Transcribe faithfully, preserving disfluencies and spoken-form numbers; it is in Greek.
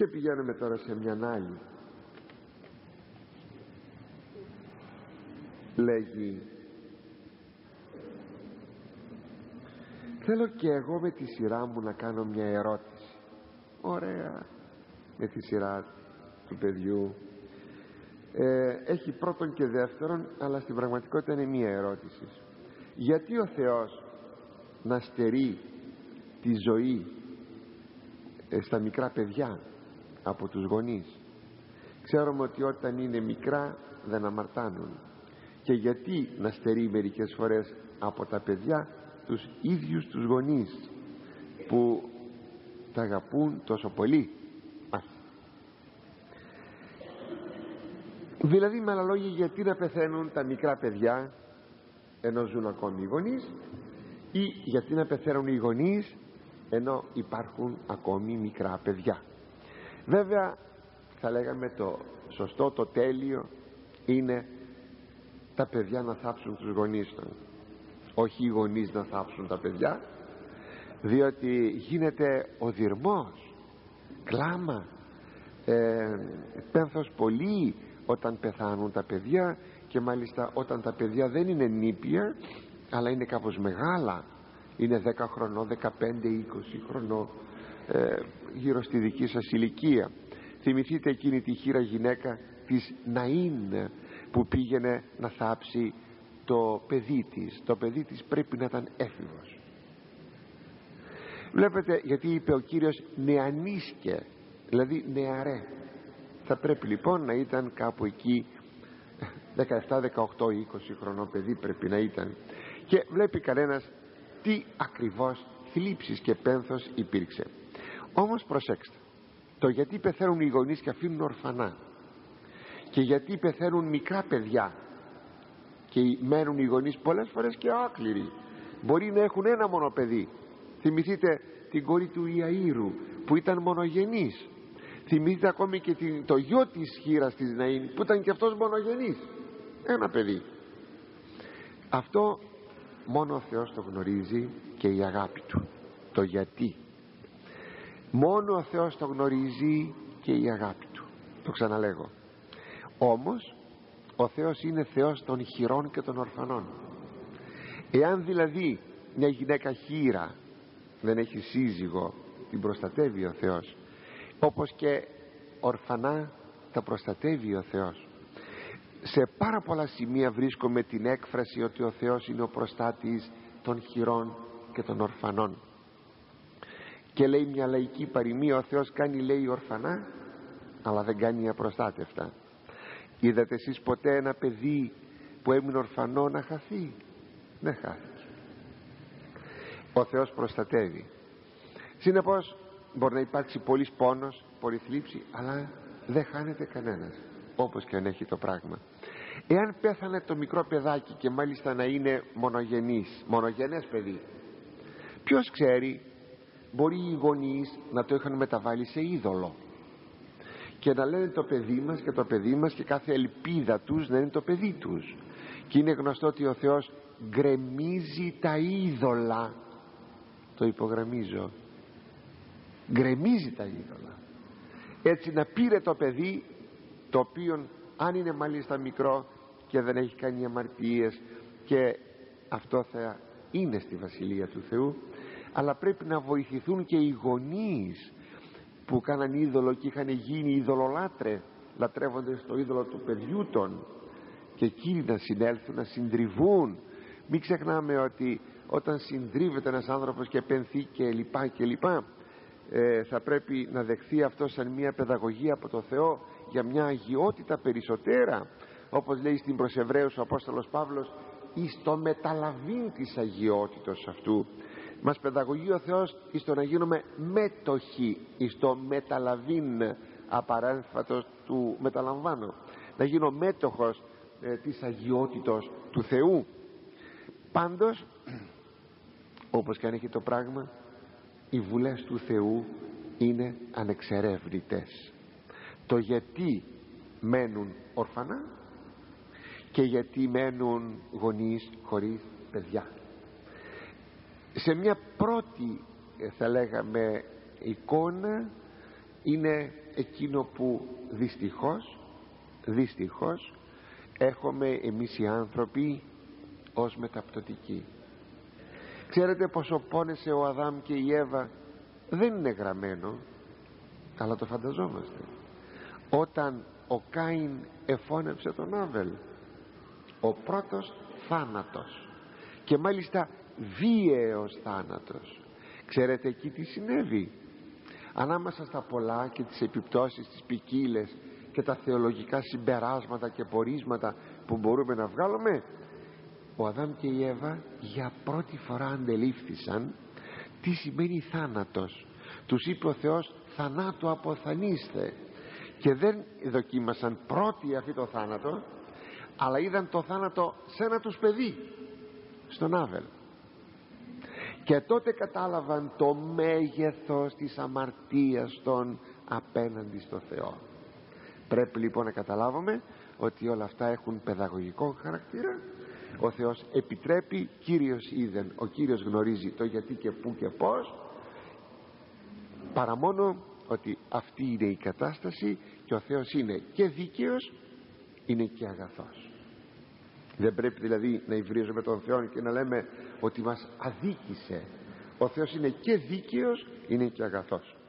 Και πηγαίνουμε τώρα σε μια άλλη. Λέγει: θέλω και εγώ με τη σειρά μου να κάνω μια ερώτηση. Ωραία, με τη σειρά του παιδιού. ε, Έχει πρώτον και δεύτερον, αλλά στην πραγματικότητα είναι μια ερώτηση. Γιατί ο Θεός να στερεί τη ζωή ε, στα μικρά παιδιά από τους γονείς? Ξέρουμε ότι όταν είναι μικρά δεν αμαρτάνουν. Και γιατί να στερεί μερικές φορές από τα παιδιά τους ίδιους τους γονείς που τα αγαπούν τόσο πολύ? Δηλαδή, με άλλα λόγια, γιατί να πεθαίνουν τα μικρά παιδιά ενώ ζουν ακόμη οι γονείς, ή γιατί να πεθαίνουν οι γονείς ενώ υπάρχουν ακόμη μικρά παιδιά? Βέβαια, θα λέγαμε το σωστό, το τέλειο είναι τα παιδιά να θάψουν τους γονείς τους, όχι οι γονείς να θάψουν τα παιδιά, διότι γίνεται οδυρμός, κλάμα, ε, πένθος πολύ όταν πεθάνουν τα παιδιά, και μάλιστα όταν τα παιδιά δεν είναι νήπια αλλά είναι κάπως μεγάλα, είναι δέκα χρονών, δεκαπέντε, είκοσι χρονών, ε, γύρω στη δική σας ηλικία. Θυμηθείτε εκείνη τη χήρα γυναίκα της Ναΐν που πήγαινε να θάψει το παιδί της. Το παιδί της πρέπει να ήταν έφηβος. Βλέπετε, γιατί είπε ο Κύριος νεανίσκε, δηλαδή νεαρέ. Θα πρέπει λοιπόν να ήταν κάπου εκεί δεκαεπτά, δεκαοκτώ, είκοσι χρονών παιδί πρέπει να ήταν. Και βλέπει κανένας τι ακριβώς θλίψεις και πένθος υπήρξε. Όμως προσέξτε, το γιατί πεθαίνουν οι γονείς και αφήνουν ορφανά, και γιατί πεθαίνουν μικρά παιδιά και μένουν οι γονείς πολλές φορές και άκληροι, μπορεί να έχουν ένα μόνο παιδί. Θυμηθείτε την κόρη του Ιαΐρου που ήταν μονογενής. Θυμηθείτε ακόμη και την, το γιο της χήρας της Ναΐν που ήταν και αυτός μονογενής, ένα παιδί. Αυτό μόνο ο Θεός το γνωρίζει και η αγάπη του. Το γιατί μόνο ο Θεός το γνωρίζει και η αγάπη του. Το ξαναλέγω. Όμως ο Θεός είναι Θεός των χειρών και των ορφανών. Εάν δηλαδή μια γυναίκα χήρα δεν έχει σύζυγο, την προστατεύει ο Θεός, όπως και ορφανά τα προστατεύει ο Θεός. Σε πάρα πολλά σημεία βρίσκουμε την έκφραση ότι ο Θεός είναι ο προστάτης των χειρών και των ορφανών. Και λέει μια λαϊκή παροιμία, ο Θεός κάνει, λέει, ορφανά αλλά δεν κάνει απροστάτευτα. Είδατε εσείς ποτέ ένα παιδί που έμεινε ορφανό να χαθεί? Δεν χάθηκε. Ο Θεός προστατεύει. Συνεπώς μπορεί να υπάρξει πολύς πόνος, πολλή θλίψη, αλλά δεν χάνεται κανένας, όπως και αν έχει το πράγμα. Εάν πέθανε το μικρό παιδάκι και μάλιστα να είναι μονογενής, μονογενές παιδί, ποιος ξέρει, μπορεί οι γονείς να το είχαν μεταβάλει σε είδωλο και να λένε το παιδί μας και το παιδί μας, και κάθε ελπίδα τους να είναι το παιδί τους. Και είναι γνωστό ότι ο Θεός γκρεμίζει τα είδωλα. Το υπογραμμίζω, γκρεμίζει τα είδωλα. Έτσι να πήρε το παιδί, το οποίο αν είναι μάλιστα μικρό και δεν έχει κάνει αμαρτίες, και αυτό θα είναι στη Βασιλεία του Θεού, αλλά πρέπει να βοηθηθούν και οι γονείς που κάναν είδωλο και είχαν γίνει ειδωλολάτρε, λατρεύονται στο είδωλο του παιδιού των, και εκείνοι να συνέλθουν, να συντριβούν. Μην ξεχνάμε ότι όταν συντρίβεται ένας άνθρωπος και πενθεί και λοιπά και λοιπά, ε, θα πρέπει να δεχθεί αυτό σαν μια παιδαγωγία από το Θεό για μια αγιότητα περισσότερα, όπως λέει στην προς Εβραίους ο Απόστολος Παύλος, εις το μεταλαβήν της αγιότητος αυτού. Μας παιδαγωγεί ο Θεός εις το να γίνουμε μέτοχοι, εις το μεταλαβήν, απαρέμφατος του μεταλαμβάνω, να γίνω μέτοχος ε, της αγιότητος του Θεού. Πάντως, όπως και αν έχει το πράγμα, οι βουλές του Θεού είναι ανεξερεύνητες. Το γιατί μένουν ορφανά και γιατί μένουν γονείς χωρίς παιδιά. Σε μια πρώτη, θα λέγαμε, εικόνα είναι εκείνο που δυστυχώς δυστυχώς έχουμε εμείς οι άνθρωποι ως μεταπτωτικοί. Ξέρετε πόσο πόνεσε ο Αδάμ και η Εύα? Δεν είναι γραμμένο, αλλά το φανταζόμαστε. Όταν ο Κάιν εφώνεψε τον Άβελ, ο πρώτος θάνατος, και μάλιστα βίαιος θάνατος. Ξέρετε εκεί τι συνέβη? Ανάμεσα στα πολλά και τις επιπτώσεις, τις ποικίλες και τα θεολογικά συμπεράσματα και πορίσματα που μπορούμε να βγάλουμε, ο Αδάμ και η Εύα για πρώτη φορά αντελήφθησαν τι σημαίνει θάνατος. Τους είπε ο Θεός, θανάτου αποθανείστε, και δεν δοκίμασαν πρώτοι αυτό το θάνατο, αλλά είδαν το θάνατο σε ένα τους παιδί, στον Άβελ, και τότε κατάλαβαν το μέγεθος της αμαρτίας των απέναντι στο Θεό. Πρέπει λοιπόν να καταλάβουμε ότι όλα αυτά έχουν παιδαγωγικό χαρακτήρα. Ο Θεός επιτρέπει, Κύριος είδεν, ο Κύριος γνωρίζει το γιατί και πού και πώς, παρά μόνο ότι αυτή είναι η κατάσταση, και ο Θεός είναι και δίκαιος, είναι και αγαθός. Δεν πρέπει δηλαδή να υβρίζουμε τον Θεό και να λέμε ότι μας αδίκησε. Ο Θεός είναι και δίκαιος, είναι και αγαθός.